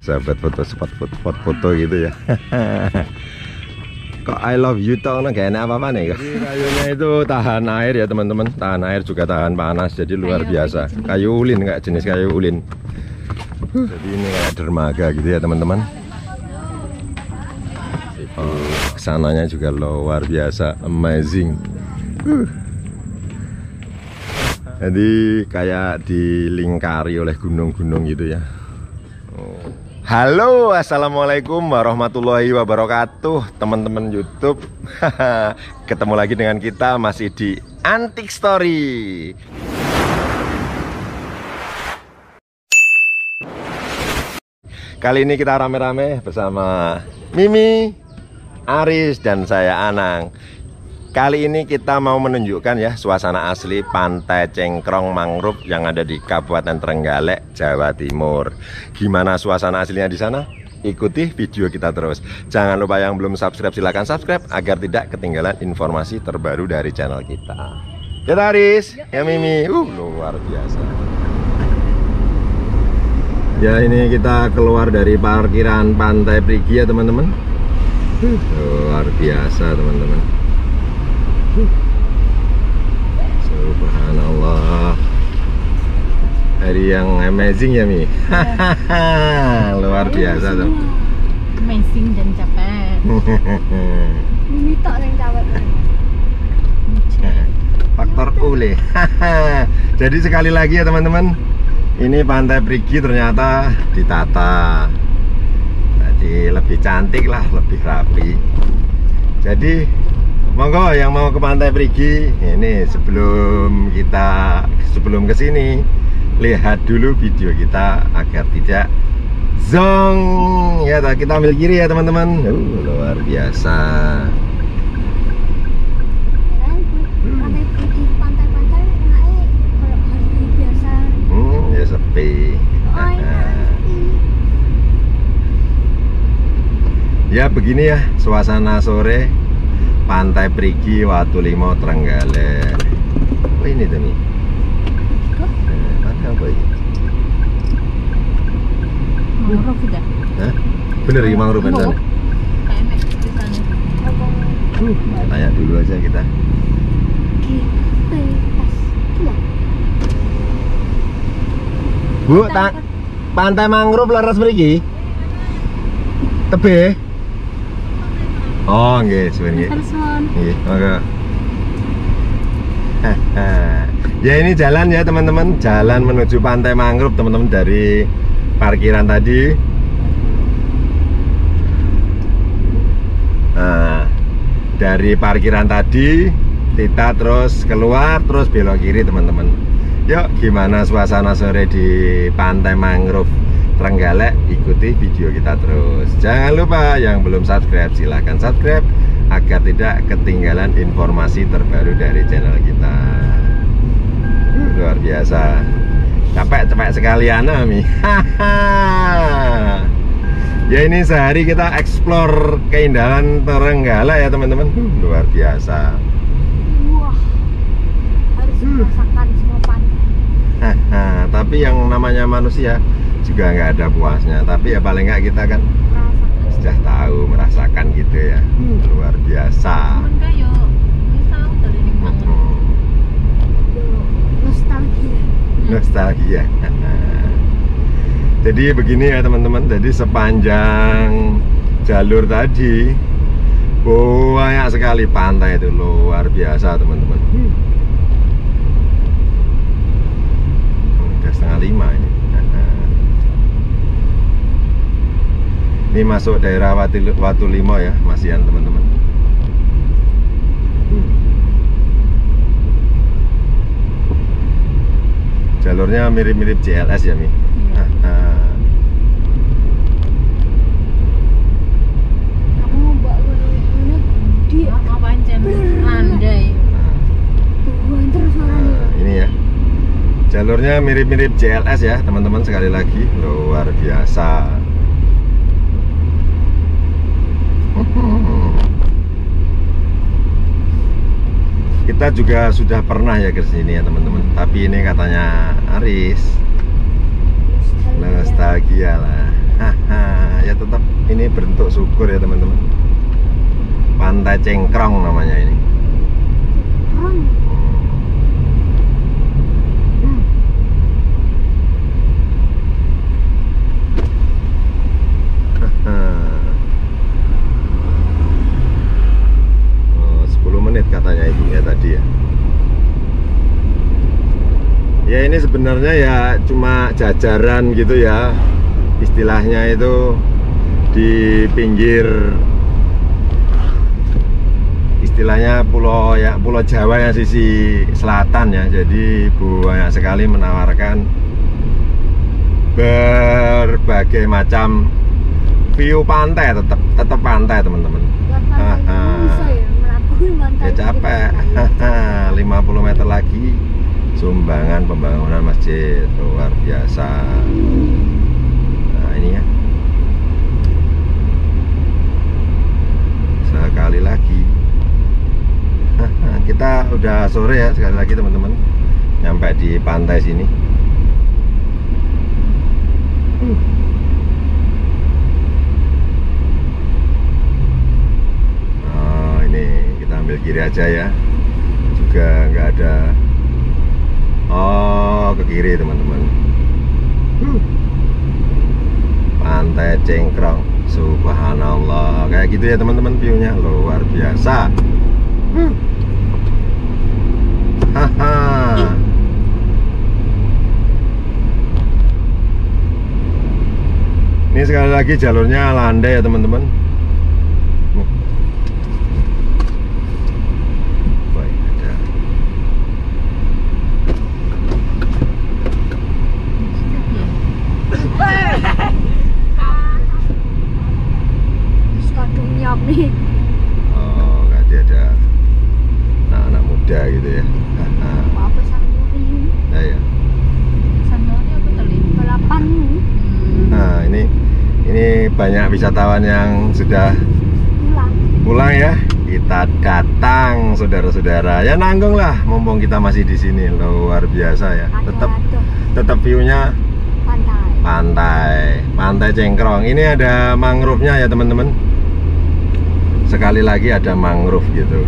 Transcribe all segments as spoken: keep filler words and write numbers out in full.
sahabat foto spot foto, foto gitu ya. Kok I love you toh, gak enak apa-apa nih. Kayunya itu tahan air ya teman-teman, tahan air juga tahan panas, jadi luar biasa. Kayu ulin, kayak jenis kayu ulin. Jadi ini kayak dermaga gitu ya teman-teman. Oh, kesananya juga luar biasa, amazing. Uh. Jadi kayak dilingkari oleh gunung-gunung gitu ya. Oh. Halo, assalamualaikum warahmatullahi wabarakatuh, teman-teman YouTube. Ketemu lagi dengan kita masih di Antik Story. Kali ini kita rame-rame bersama Mimi, Aris, dan saya Anang. Kali ini kita mau menunjukkan ya suasana asli Pantai Cengkrong Mangrove yang ada di Kabupaten Trenggalek, Jawa Timur. Gimana suasana aslinya di sana? Ikuti video kita terus. Jangan lupa yang belum subscribe silahkan subscribe agar tidak ketinggalan informasi terbaru dari channel kita. Ya Aris, ya Mimi, uh luar biasa. Ya ini kita keluar dari parkiran Pantai Prigi ya teman-teman. Uh, luar biasa teman-teman. Subhanallah, hari yang amazing ya Mi. Luar biasa tuh. Amazing dan capek. Mimi tak yang capek. Faktor ule. Jadi sekali lagi ya teman-teman, ini Pantai Prigi ternyata ditata, jadi lebih cantik lah, lebih rapi. Jadi monggo yang mau ke Pantai Prigi, ini sebelum kita sebelum kesini lihat dulu video kita agar tidak zong ya. Kita ambil kiri ya teman-teman. Uh, luar biasa. Pantai Prigi, pantai-pantai enaknya kalau hari biasa. Hmm, ya sepi. Oh, enak sepi. Ya begini ya suasana sore Pantai Prigi Watulimo Trenggalek. Oh ini tuh nih. Eh, pantai apa ini? Mangrove udah. Hah? Bener ya mangrove kan? Kayak enak di sana. Uh, tanya dulu aja kita. Kita pas dua. Bu, ta Pantai Mangrove laras mriki. Tebe. Oh, nggih, sebenarnya. Nggih, monggo. Ya ini jalan ya teman-teman, jalan menuju Pantai Mangrove teman-teman dari parkiran tadi. Nah, dari parkiran tadi kita terus keluar terus belok kiri teman-teman. Yuk, gimana suasana sore di Pantai Mangrove Trenggalek, ikuti video kita terus. Jangan lupa yang belum subscribe silahkan subscribe agar tidak ketinggalan informasi terbaru dari channel kita. uh, Luar biasa. Capek-capek sekali Ana Mi. Ya ini sehari kita explore keindahan Trenggalek ya teman-teman. uh, Luar biasa. Wah, harus merasakan semua pantai. Tapi yang namanya manusia juga nggak ada puasnya, tapi ya paling nggak kita kan Merasakan. sudah tahu merasakan gitu ya. hmm, luar biasa. Cuman kayo, misal dari ning mangrove. Nostalgia. Nostalgia. Jadi begini ya teman-teman, jadi sepanjang jalur tadi banyak sekali pantai, itu luar biasa teman-teman. hmm. Udah setengah lima ini. Ini masuk daerah Watulimo ya, masihan teman-teman. hmm. Jalurnya mirip-mirip J L S ya Mi. Iya. Aku mau bawa ini gede. Mau pancen landai. Tuhan terus orangnya. Nah, ini ya. Jalurnya mirip-mirip J L S ya teman-teman, sekali lagi luar biasa. Kita juga sudah pernah ya ke sini ya teman-teman, tapi ini katanya Aris nostalgia lah. Haha. ini bentuk syukur ya teman-teman. Pantai Cengkrong namanya ini. Keren. Oh, sepuluh menit katanya ibunya tadi ya. Ya ini sebenarnya ya cuma jajaran gitu ya. Istilahnya itu di pinggir istilahnya pulau ya Pulau Jawa ya sisi selatan ya. Jadi banyak sekali menawarkan berbagai macam view pantai, tetap tetap pantai teman-teman. Ya pantai bisa ya, melabuhi pantai. Ya capek. lima puluh meter lagi sumbangan pembangunan masjid luar biasa. Nah ini ya, sekali lagi kita udah sore ya, sekali lagi teman-teman nyampe di pantai sini. Oh ini kita ambil kiri aja ya, juga nggak ada. Oh ke kiri teman-teman. Pantai Cengkrong, subhanallah, kayak gitu ya teman-teman, viewnya luar biasa. Haha. Ini sekali lagi jalurnya landai ya teman-teman. Baik, ada. Kadung nyap nih. Oh, tadi ada anak-anak muda gitu ya. Apa sanggurin? Ya ya. Sandalnya apa tadi? Balapan. Nah ini ini banyak wisatawan yang sudah Pulang. pulang ya. Kita datang saudara-saudara. Ya nanggung lah, mumpung kita masih di sini, luar biasa ya. Tetap Ada tetap viewnya pantai. pantai, pantai Cengkrong. Ini ada mangrove-nya ya teman-teman. Sekali lagi ada mangrove gitu.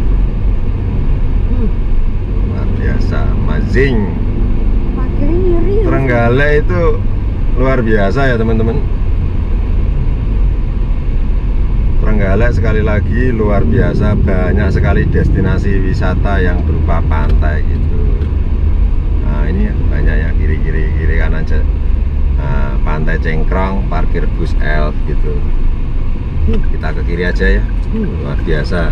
Luar biasa, amazing. Parkirnya nyeri. Trenggalek itu luar biasa ya teman-teman. Trenggalek sekali lagi luar biasa, banyak sekali destinasi wisata yang berupa pantai gitu. Nah ini ya banyak ya, kiri kiri kiri kanan aja. Nah, pantai Cengkrong, parkir bus elf gitu. Kita ke kiri aja ya, luar biasa.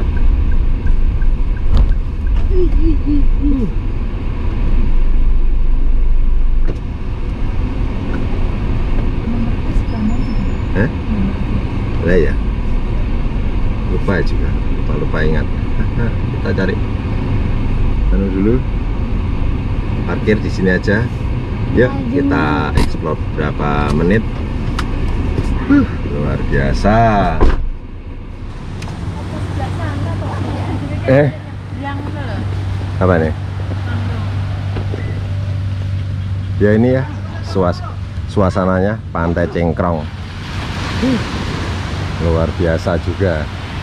Eh? Lah ya. Lupa juga, lupa lupa ingat. Kita cari. Anu dulu. Parkir di sini aja. Yuk kita explore beberapa menit. Uh, luar biasa. Eh, Yang itu loh. apa nih? Ya ini ya, suas suasananya Pantai Cengkrong. Uh, luar biasa juga.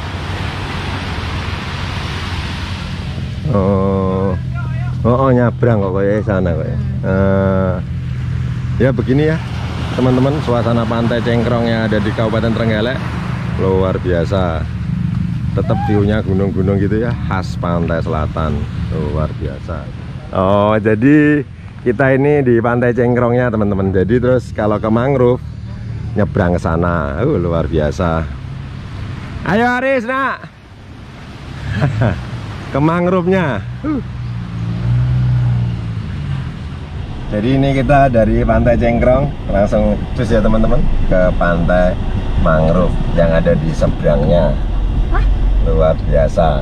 Oh, oh, oh nyabrang kok kayak sana kok ya. Uh, ya begini ya teman-teman, suasana Pantai Cengkrong yang ada di Kabupaten Trenggalek luar biasa. Tetap view-nya gunung-gunung gitu ya, khas pantai selatan, luar biasa. Oh jadi kita ini di Pantai Cengkrongnya teman-teman. Jadi terus kalau ke mangrove nyebrang ke sana, uh, luar biasa. Ayo Aris nak. Ke mangrove-nya. Uh. Jadi ini kita dari Pantai Cengkrong langsung cus ya teman-teman ke pantai mangrove yang ada di seberangnya. Hah? Luar biasa.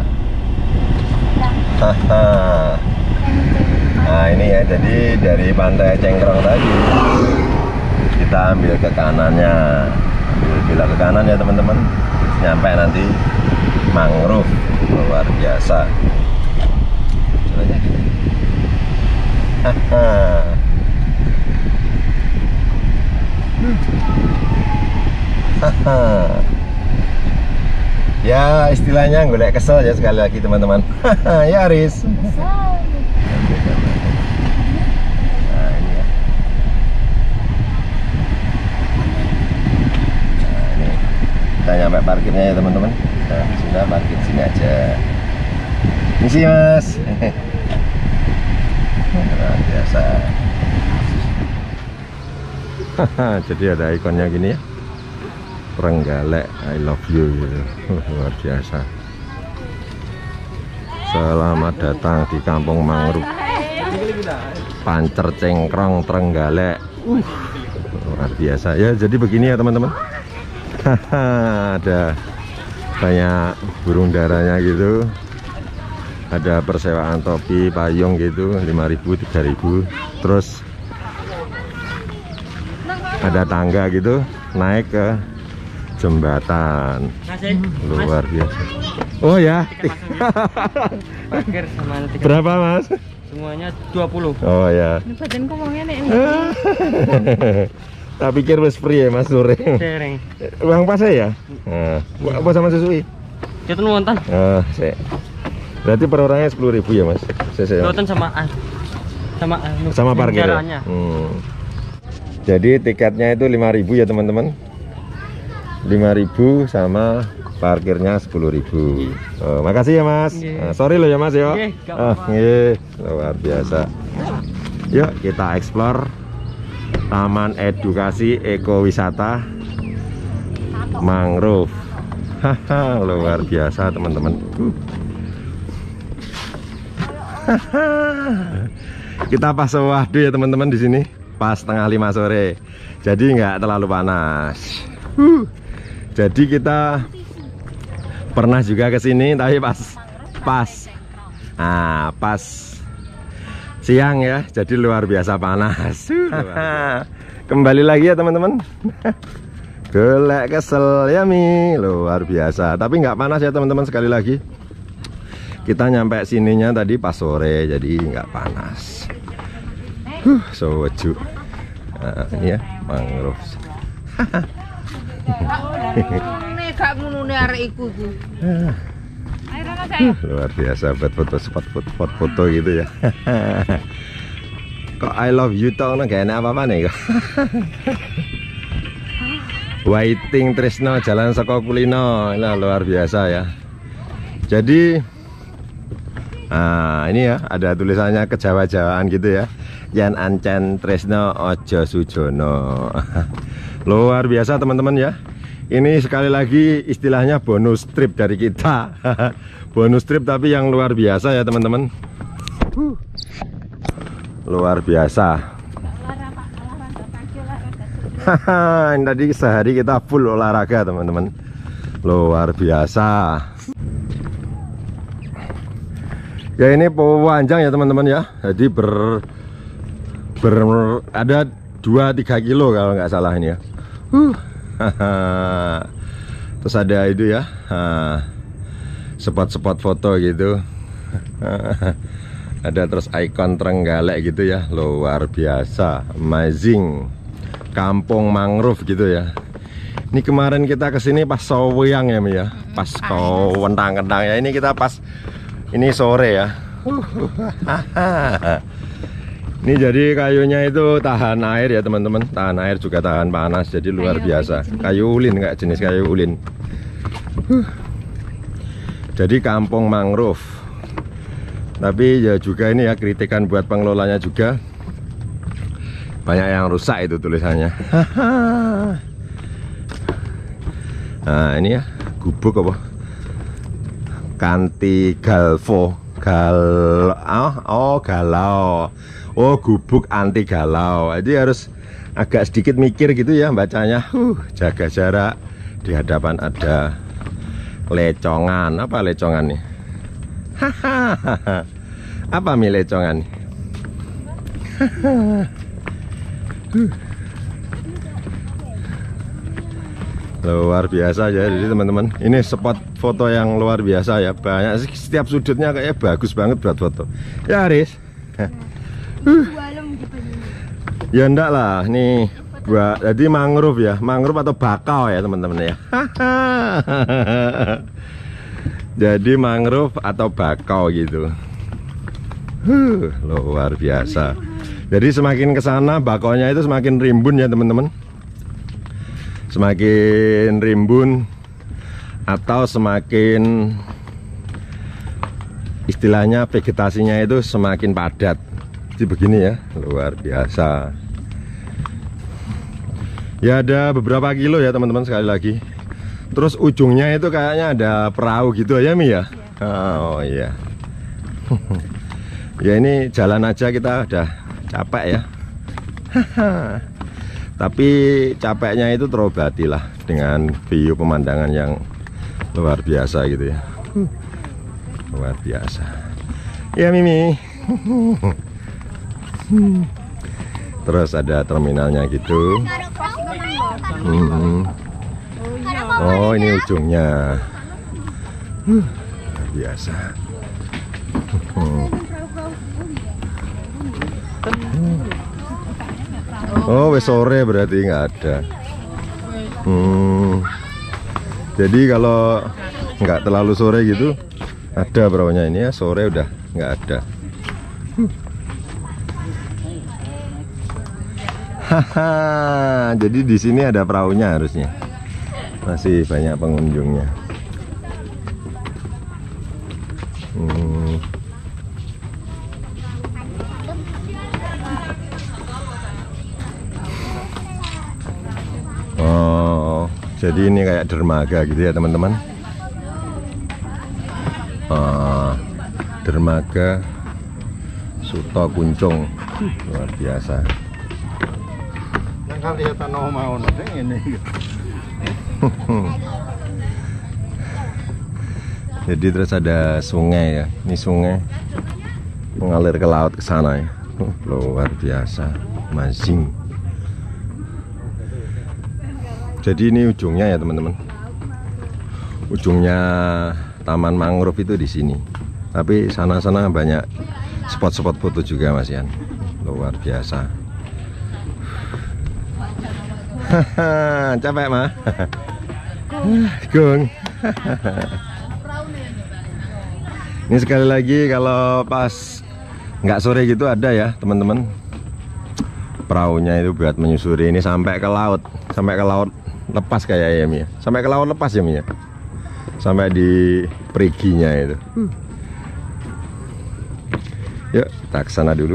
Haha. Nah ini ya, jadi dari Pantai Cengkrong tadi kita ambil ke kanannya, ambil belok ke kanan ya teman-teman, nyampe nanti mangrove. Luar biasa. Haha. Haha. Ya istilahnya golek kesel ya sekali lagi teman-teman. Ya Aris. Besar. Nah ini ya. Nah ini kita nyampe parkirnya ya teman-teman. Nah sudah parkir sini aja. Misi mas. Luar biasa. Jadi ada ikonnya gini ya, Trenggalek I love you gitu. Luar biasa. Selamat datang di Kampung Mangrove Pancer Cengkrong Trenggalek. uh, Luar biasa ya. Jadi begini ya teman-teman. Ada banyak burung darahnya gitu. Ada persewaan topi, payung gitu, lima ribu, tiga ribu. Terus ada tangga gitu naik ke jembatan. Luar biasa. Oh ya. Parkir sama tiket. Berapa mas? Semuanya dua puluh. Oh ya. Ini badanku mau ngene ini. Tak pikir wis free ya mas sore. Dereng. Uang pas ya? Nah, apa sama susui? Kita nonton. Oh, sik. Berarti per orangnya sepuluh ribu ya mas? Sik, Nonton sama ah, sama ah, sama parkir ya? jaraknya. Hmm. Jadi tiketnya itu lima ribu ya teman-teman. lima ribu sama parkirnya sepuluh ribu. Oh, makasih ya mas. Nah, sorry loh ya mas ya. Nggih, gak Oh, apa-apa. nggih. Luar biasa. Yuk kita explore Taman Edukasi Ekowisata Mangrove. Haha, luar biasa teman-teman. Kita pas waktu ya teman-teman di sini. Pas tengah lima sore, jadi nggak terlalu panas. Huh. Jadi kita pernah juga ke sini, tapi pas pas, ah pas siang ya, jadi luar biasa panas. Kembali lagi ya teman-teman. Golek kesel ya mi, luar biasa. Tapi nggak panas ya teman-teman, sekali lagi. Kita nyampe sininya tadi pas sore, jadi nggak panas. Huh, soju. Nah, ini ya mangrove. Ini gak ngono ne arek iku iku. Ayo Rana saya. Luar biasa buat foto spot foto, foto gitu ya. Kok I love you toh gak enak apa-apa nih kok. Waiting Tresno Jalan Saka Kulino. Nah, luar biasa ya. Jadi nah ini ya ada tulisannya kejawa-jawaan gitu ya. Yan Ancen Tresno Ojo Sujono. Luar biasa teman-teman ya. Ini sekali lagi istilahnya bonus trip dari kita. Bonus trip tapi yang luar biasa ya teman-teman. Luar biasa. Ini tadi sehari kita full olahraga teman-teman. Luar biasa. Ya ini panjang ya teman-teman ya. Jadi ber ber ada dua tiga kilo kalau nggak salah ini ya. Uh. Terus ada itu ya. Spot-spot foto gitu. Ada terus ikon Trenggalek gitu ya. Luar biasa, amazing. Kampung Mangrove gitu ya. Ini kemarin kita kesini pas sowyang ya Mi ya. Pas kau wentang-kentang ya. Ini kita pas ini sore ya. Ini jadi kayunya itu tahan air ya teman-teman. Tahan air juga tahan panas. Jadi luar biasa. Kayu ulin, nggak jenis kayu ulin. Jadi kampung mangrove. Tapi ya juga ini ya kritikan buat pengelolanya juga. Banyak yang rusak itu tulisannya. Nah ini ya gubuk apa? Kanti galvo. Gal oh, oh galau. Oh gubuk anti galau. Jadi harus agak sedikit mikir gitu ya bacanya. Uh, jaga jarak. Di hadapan ada lecongan. Apa lecongan nih? Hahaha. Apa mi lecongan nih? Luar biasa ya jadi teman-teman. Ini spot foto yang luar biasa ya. Banyak setiap sudutnya kayaknya bagus banget buat foto. Ya Aris. Uh. Ya enggak lah, nih buat jadi mangrove ya, mangrove atau bakau ya teman-teman ya. Jadi mangrove atau bakau gitu. Huh, luar biasa. Jadi semakin ke sana bakaunya itu semakin rimbun ya teman-teman. Semakin rimbun atau semakin istilahnya vegetasinya itu semakin padat. Jadi begini ya, luar biasa. Ya ada beberapa kilo ya teman-teman sekali lagi. Terus ujungnya itu kayaknya ada perahu gitu ya Mi ya? Oh iya. Ya ini jalan aja kita udah capek ya. Tapi capeknya itu terobati lah dengan view pemandangan yang luar biasa gitu ya. Luar biasa. Ya Mimi. Terus ada terminalnya gitu. Hmm. Oh ini ujungnya. Luar biasa. Oh wes sore berarti nggak ada. Hmm. Jadi kalau nggak terlalu sore gitu ada perahunya, ini ya sore udah nggak ada. Haha, jadi di sini ada perahunya harusnya. Masih banyak pengunjungnya. Hmm. Oh, jadi ini kayak dermaga gitu ya teman-teman. Oh, dermaga Suto Kuncung, luar biasa. Jadi terus ada sungai ya, ini sungai mengalir ke laut ke sana ya. Uh, luar biasa, amazing. Jadi ini ujungnya ya teman-teman. Ujungnya taman mangrove itu di sini. Tapi sana-sana banyak spot-spot foto juga Mas Yan. Luar biasa. Haha, capek mah. Gung. Ini sekali lagi kalau pas nggak sore gitu ada ya teman-teman. Perahunya itu buat menyusuri ini sampai ke laut, sampai ke laut lepas kayak ya Mia. Sampai ke laut lepas ya Mia. Sampai di periginya itu. Yuk kita ke sana dulu.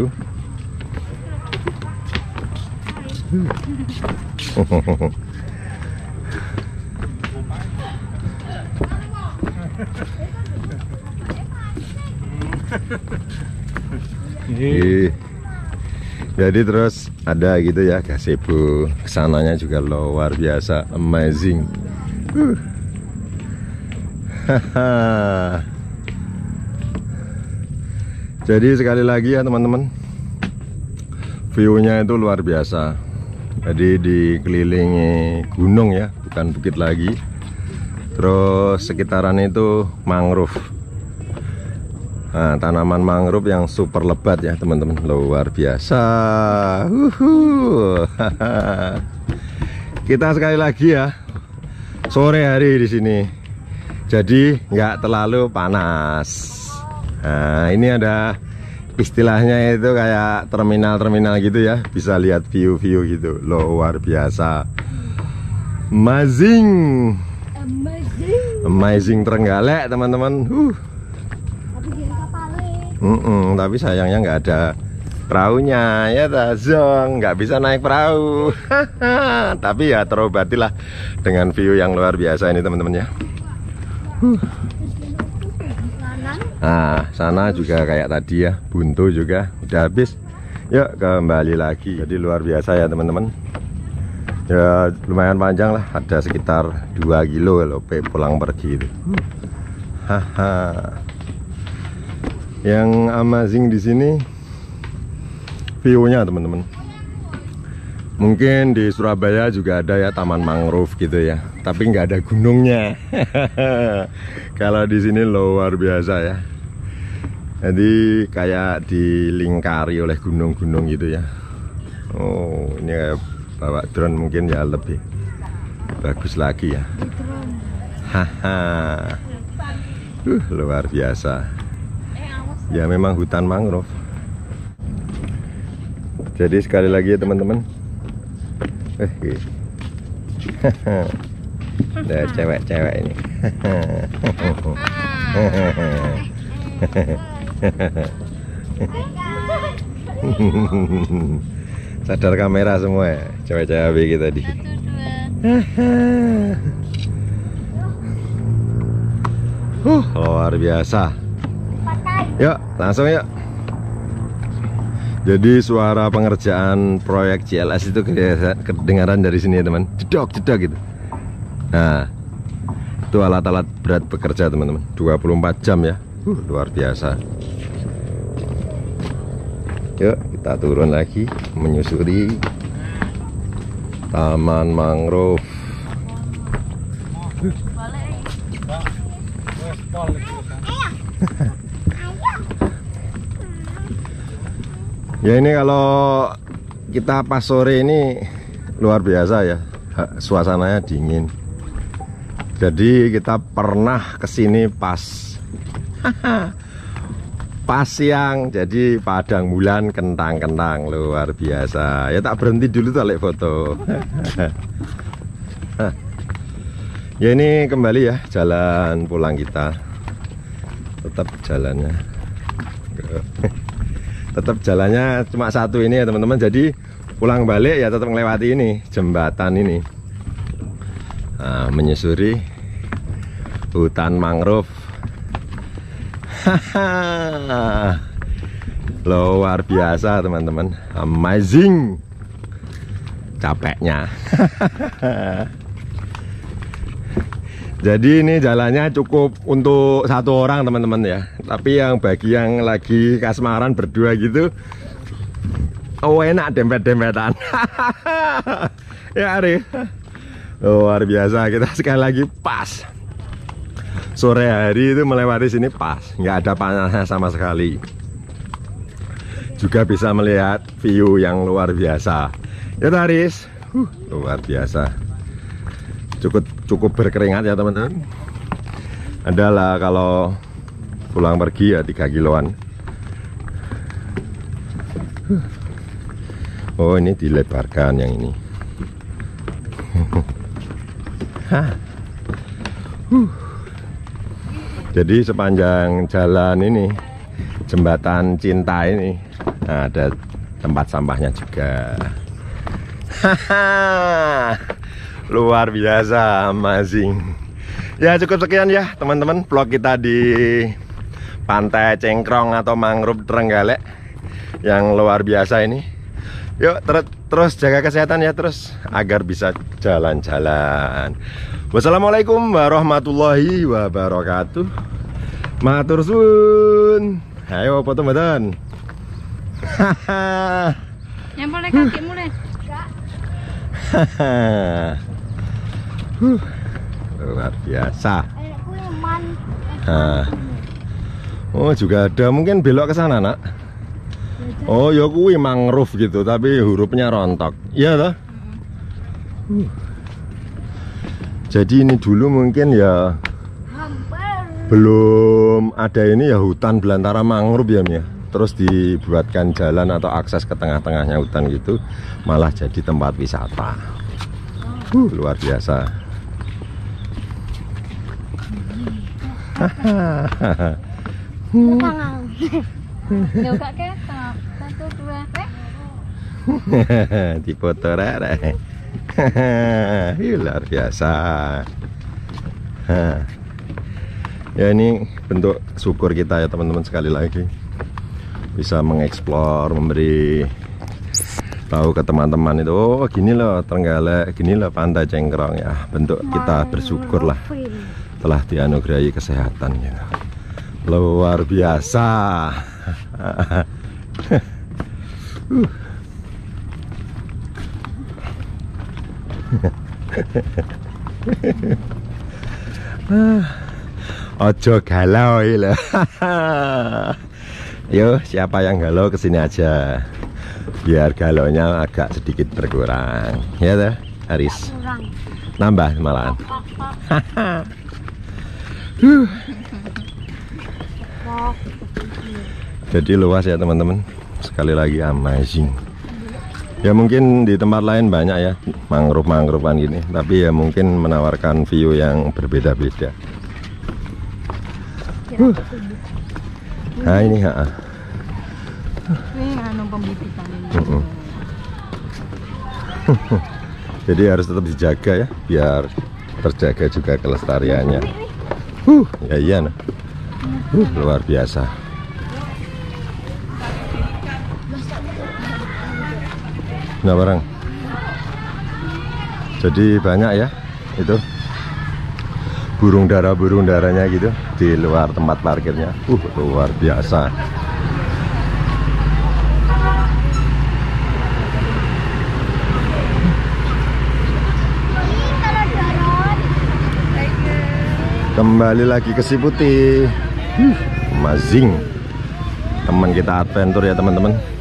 Ih. Jadi terus ada gitu ya gazebo, kesananya juga luar biasa, amazing. Uh. Jadi sekali lagi ya teman-teman, view-nya itu luar biasa. Jadi dikelilingi gunung ya, bukan bukit lagi. Terus sekitaran itu mangrove. Nah, tanaman mangrove yang super lebat ya teman-teman, luar biasa. Uhuh. Kita sekali lagi ya sore hari di sini, jadi nggak terlalu panas. Nah ini ada istilahnya itu kayak terminal-terminal gitu ya, bisa lihat view-view gitu, luar biasa. Amazing, amazing Trenggalek teman-teman. Uh. Mm -mm, tapi sayangnya nggak ada perahunya ya Tazong, nggak bisa naik perahu. Tapi ya terobatilah dengan view yang luar biasa ini teman-teman ya. Uh. Nah sana juga kayak tadi ya, buntu juga udah habis. Yuk kembali lagi. Jadi luar biasa ya teman-teman. Ya lumayan panjang lah, ada sekitar dua kilo loh pulang pergi itu. Haha. Yang amazing di sini view-nya teman-teman. Mungkin di Surabaya juga ada ya taman mangrove gitu ya, tapi nggak ada gunungnya. Kalau di sini luar biasa ya. Jadi kayak dilingkari oleh gunung-gunung gitu ya. Oh ini kayak bawa drone mungkin ya lebih bagus lagi ya. Haha. Uh, luar biasa. Ya memang hutan mangrove. Jadi sekali lagi ya teman-teman. Eh, ada cewek-cewek ini. Sadar kamera semua ya, cewek-cewek kita tadi. Uh, luar biasa. Yuk, langsung yuk. Jadi suara pengerjaan proyek C L S itu kedengaran dari sini ya teman. Jedok, jedok gitu. Nah, itu alat-alat berat bekerja teman-teman. dua puluh empat jam ya. Uh, luar biasa. Yuk, kita turun lagi menyusuri taman mangrove. Ya ini kalau kita pas sore ini luar biasa ya, suasananya dingin. Jadi kita pernah kesini pas pas siang, jadi padang bulan kentang-kentang luar biasa. Ya tak berhenti dulu tak lihat foto. Ya ini kembali ya jalan pulang kita. Tetap jalannya. Tetap jalannya cuma satu ini ya teman-teman. Jadi pulang balik ya tetap melewati ini jembatan ini. Nah, menyusuri hutan mangrove. Luar biasa teman-teman, amazing. Capeknya. Jadi ini jalannya cukup untuk satu orang teman-teman ya. Tapi yang bagi yang lagi kasmaran berdua gitu, oh enak dempet-dempetan. Ya Ari, luar biasa. Kita sekali lagi pas sore hari itu melewati sini pas, nggak ada panasnya sama sekali. Juga bisa melihat view yang luar biasa. Ya Taris, uh, luar biasa. Cukup cukup berkeringat ya teman-teman. Adalah kalau pulang pergi ya tiga kiloan. Oh ini dilebarkan yang ini. Jadi sepanjang jalan ini, jembatan cinta ini, nah, ada tempat sampahnya juga. Luar biasa, amazing. Ya cukup sekian ya teman-teman vlog kita di Pantai Cengkrong atau Mangrove Trenggalek yang luar biasa ini. Yuk ter terus jaga kesehatan ya terus agar bisa jalan-jalan. Wassalamualaikum warahmatullahi wabarakatuh. Matur suwun. Ayo foto mboten. Yang boleh kakimu deh. Huh, luar biasa. Nah. Oh juga ada mungkin belok ke sana nak. Oh ya kuwi mangrove gitu tapi hurufnya rontok. Iya toh? Uh. Jadi ini dulu mungkin ya belum ada ini ya hutan belantara mangrove ya Mia. Terus dibuatkan jalan atau akses ke tengah-tengahnya hutan gitu, malah jadi tempat wisata. Uh, luar biasa. Juga ketok. Satu dua. Di foto rare. Luar biasa. Ya ini bentuk syukur kita ya teman-teman sekali lagi. Bisa mengeksplor, memberi tahu ke teman-teman itu, oh gini loh Trenggalek, gini loh Pantai Cengkrong ya. Bentuk kita bersyukur lah telah dianugerahi kesehatan ya. Luar biasa. Ojo galau ya. Yo, siapa yang galau kesini aja, biar galaunya agak sedikit berkurang, ya toh, Aris. Nambah malahan. Wah, Jadi luas ya teman-teman. Sekali lagi amazing. Ya mungkin di tempat lain banyak ya mangrove-mangrovean gini, tapi ya mungkin menawarkan view yang berbeda-beda. Huh. Nah ini ha. Ini anu pembibitan ini. Mm-mm. Jadi harus tetap dijaga ya, biar terjaga juga kelestariannya. Huh, ya iya nah. Uh, luar biasa. Nah barang. Jadi banyak ya itu burung dara burung daranya gitu di luar tempat parkirnya. Uh luar biasa. Kembali lagi ke Si Putih. Huh, amazing. Teman kita adventure ya teman-teman.